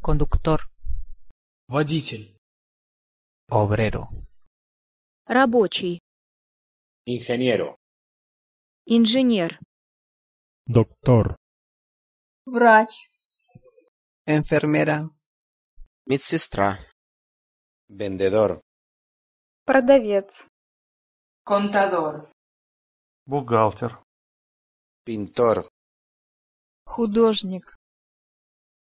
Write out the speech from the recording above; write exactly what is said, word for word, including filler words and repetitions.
Conductor. Водитель. Obrero. Рабочий. Ingeniero. Инженер. Doctor. Врач. Enfermera. Медсестра. Vendedor. Продавец. Contador. Бухгалтер. Pintor. Художник.